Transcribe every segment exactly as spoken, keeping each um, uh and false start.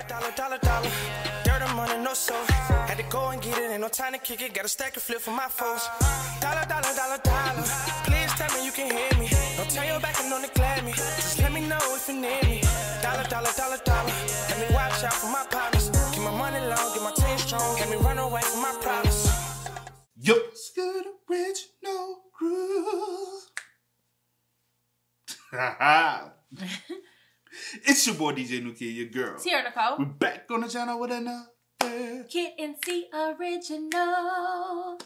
dollar, dollar, dollar. Dirty money, no soul. Had to go and get it, ain't no time to kick it. Got a stack to flip for my foes. Dollar, dollar, dollar, dollar. Please tell me you can hear me. Don't turn your back and don't neglect me. Just let me know if you need me. Dollar, dollar, dollar, dollar. Let me watch out for my partners. Keep my money long, get my team strong. Let me run away from my problems. Yo, it's good original groove. It's your boy D J New Kid, your girl. Tierra Nicole. We're back on the channel with another Kid N C original.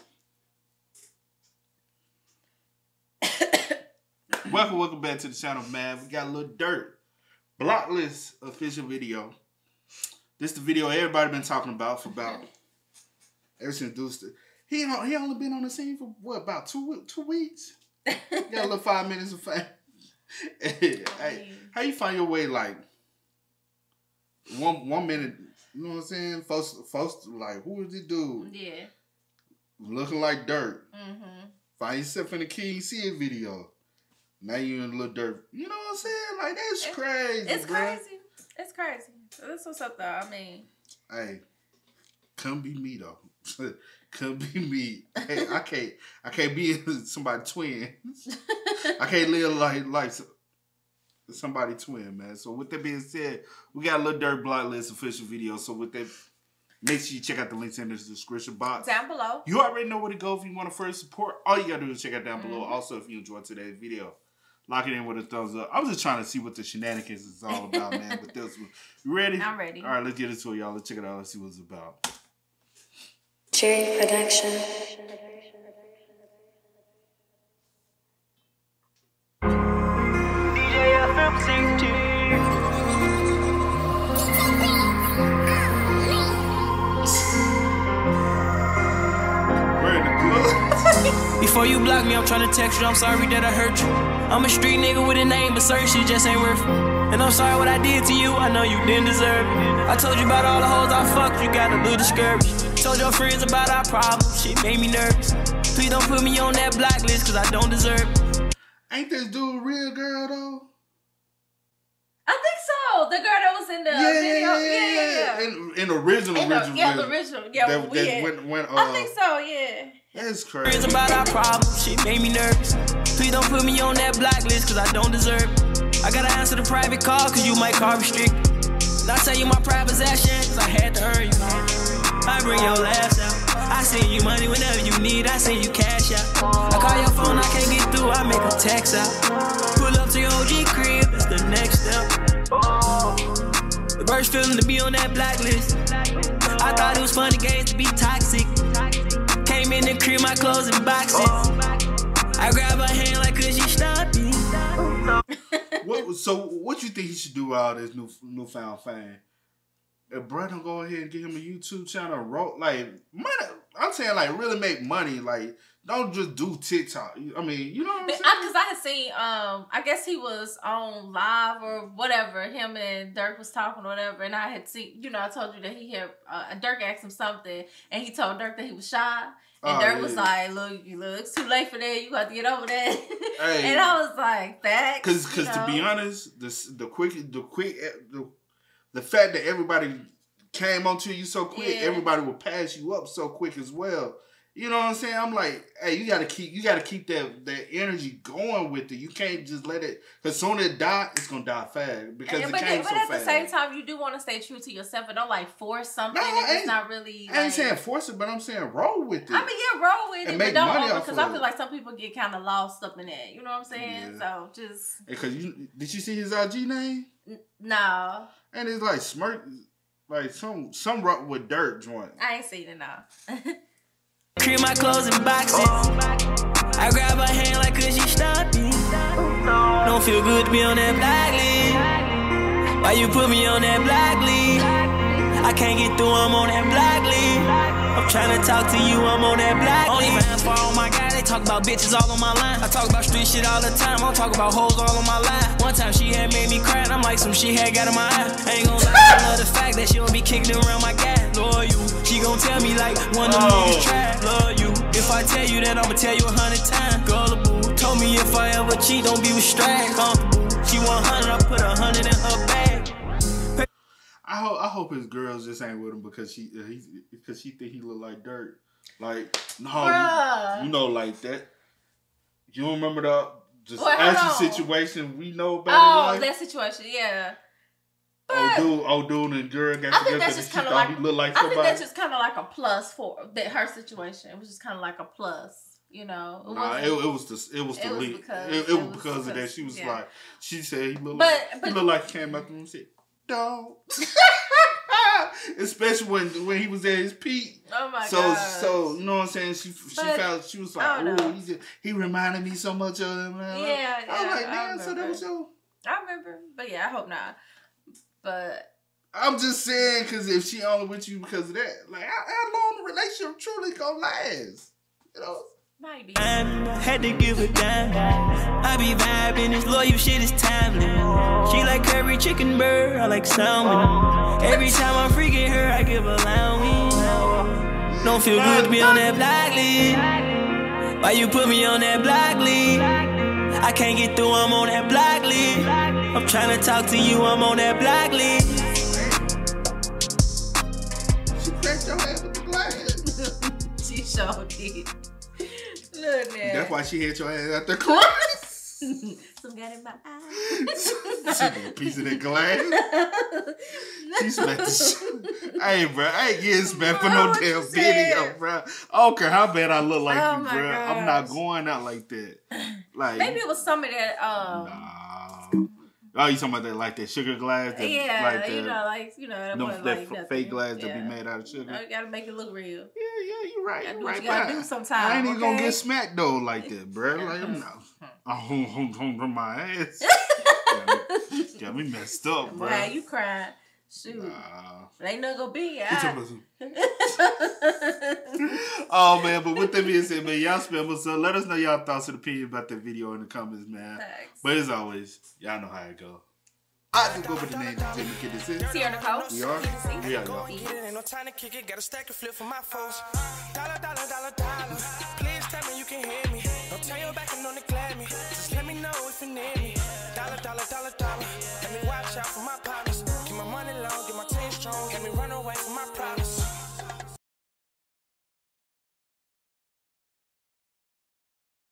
Welcome, welcome back to the channel, man. We got a little dirt. Blocklist official video. This is the video everybody been talking about for about ever since Deuce. He he only been on the scene for what, about two two weeks? Got a little five minutes of fame. Hey, hey, how you find your way like one one minute? You know what I'm saying? Folks, folks like, who is this dude? Yeah, looking like dirt. Mm-hmm. Find yourself in the King C video. Now you in a little dirt. You know what I'm saying? Like, that's it's, crazy. It's bro. crazy. It's crazy. So that's what's up, though. I mean, hey, couldn't be me though. Couldn't be me. Hey, I can't. I can't be somebody twin. I can't live like like somebody twin, man. So with that being said, we got a little Dirt Blocklist official video. So with that, make sure you check out the links in the description box down below. You already know where to go if you want to first support. All you gotta do is check out down mm-hmm. below. Also, if you enjoyed today's video, lock it in with a thumbs up. I was just trying to see what the shenanigans is all about, man. But this one, you ready? I'm ready. All right, let's get into it, y'all. Let's check it out. Let's see what it's about. Cherry Production. D J F M C T. Before you block me, I'm trying to text you, I'm sorry that I hurt you. I'm a street nigga with a name, but certain shit just ain't worth it. And I'm sorry what I did to you, I know you didn't deserve it. I told you about all the hoes I fucked, you got a little discouraged. Told your friends about our problems, shit made me nervous. Please don't put me on that blacklist, cause I don't deserve it. Ain't this dude a real girl, though? I think so. The girl that was in the yeah, video. Yeah, yeah, yeah. yeah. In, in original, in the, original. Yeah, the original. Yeah, that, that yeah. Went, went, uh, I think so, yeah. That's crazy. Friends about our problems, shit made me nervous. Please don't put me on that blacklist, cause I don't deserve it. I gotta answer the private call, cause you might call restricted. Not tell you my private possession, cause I had to earn you. I bring your laughs out. I send you money whenever you need, I send you cash out. I call your phone, I can't get through, I make a text out. Pull up to your O G crib, that's the next step. The worst feeling to be on that blacklist. I thought it was funny games to be toxic. Came in the crib, my clothes in boxes. I grab her hand like, could she stop me? What, so what you think he should do with all this new newfound fame? If bro don't go ahead and get him a YouTube channel, ro like money, I'm saying like really make money. Like don't just do TikTok. I mean, you know what I'm saying? Because I, I had seen, um, I guess he was on live or whatever. Him and Dirk was talking or whatever, and I had seen, you know, I told you that he had uh, Dirk asked him something, and he told Dirk that he was shy. And oh, Dirk yeah. was like, look, look, it's too late for that. You got to get over that. Hey. And I was like, that. Because because to be honest, the the quick the quick the, the fact that everybody came onto you so quick, yeah. everybody will pass you up so quick as well. You know what I'm saying? I'm like, hey, you gotta keep you gotta keep that that energy going with it. You can't just let it, because soon as it die, it's gonna die fast because and, it but came they, but so at fast. the same time, you do want to stay true to yourself and don't like force something. No, it's not really. I ain't like, saying force it, but I'm saying roll with it. I mean, yeah, roll with and it, make but don't money over, off because of I feel it. like some people get kind of lost up in that. You know what I'm saying? Yeah. So just because you did you see his I G name? N no. And it's like smirk, like some some rock with dirt joint. I ain't seen it now. Cream my clothes in boxes. I grab her hand like, could she stop me? Don't feel good to be on that blacklist. Why you put me on that blacklist? I can't get through, I'm on that blacklist. I'm trying to talk to you, I'm on that blacklist. Only fans for all my guys, they talk about bitches all on my line. I talk about street shit all the time, I'm talking about hoes all on my line. One time she had made me cry, and I'm like, some shit had got in my eye. I ain't gon' lie, I love the fact that she don't be kicking around my gas. Love you, she gon' tell me like, one of them niggas trash. Love you, if I tell you that, I'ma tell you a hundred times. Gullible, told me if I ever cheat, don't be with strags. Comfortable, she want a hundred, I put a hundred in her bag. I I hope I hope his girls just ain't with him because she uh, he because she think he look like dirt. Like no, you, you know like that. You don't remember the just Wait, actual situation we know about? Oh, in life? that situation, yeah. Old dude, old dude and girl got I think together that's because just she kind of thought like, he looked like I somebody. think that's just kind of like a plus for that her situation. It was just kind of like a plus. You know, it, nah, it, it was the it was the it was lead. because- it, it, it was was because of that. because- She was yeah. like, she said he looked But- like but- he looked like he came out the room and said, "Dog." Especially when when he was at his peak. oh my So god. so you know what I'm saying? She she But- felt she was I like, don't oh, know. he, just, he reminded me so much of him. Man. Yeah, yeah, I was like, I man, so that remember. was your. I remember, but yeah, I hope not. But I'm just saying, because if she only with you because of that, like, how, how long the relationship truly gonna last? You know? maybe. I had to give a damn. I be vibing, this loyal shit is timeless. She like curry chicken bird, I like salmon. Every time I'm freaking her, I give allowance. Don't feel good to be on that black list. Why you put me on that black list? I can't get through, I'm on that black list. I'm trying to talk to you, I'm on that black list. She cracked your head with the glass. She sure did. Look there. That's why she hit your ass at the cross. Some got in my eye. She got a piece of that glass. She smacked the shit. Hey, bro, I ain't getting smacked for no What damn you said? video, bro. I don't care how bad I look like Oh you, my bro. I'm not gosh. going out like that. Like, Maybe it was some of that. Um, nah. Oh, you talking about that, like that sugar glass? That, yeah, like you that, know, like you know, that, no, wasn't that like f- nothing. fake glass that yeah. be made out of sugar. You know, you gotta make it look real. Yeah, yeah, you're right. Gotta You're do what right. you gotta but do sometimes. I ain't even gonna okay? get smacked though like that, bro. Like I'm not. Oh, home, home, home from my ass. got, me, got me messed up, bro. Why you crying? Shoot, Nah. it ain't nothing gonna be. He I- talking about some- Oh man, but with that being said, man, y'all spam us. So let us know y'all thoughts and opinions about that video in the comments, man. Thanks. But as always, y'all know how it go. I just go with the name Jimmy Kid. This is. Sierra Nicole. We are. We are, Go y'all. and get it, ain't no time to kick it. Got a stack of flip for my foes. Dollar, dollar, dollar, dollar. Please tell me you can hear me. Don't turn your back and don't neglect me. Just let me know if you need me. Dollar, dollar, dollar, dollar. Let me watch out for my partner.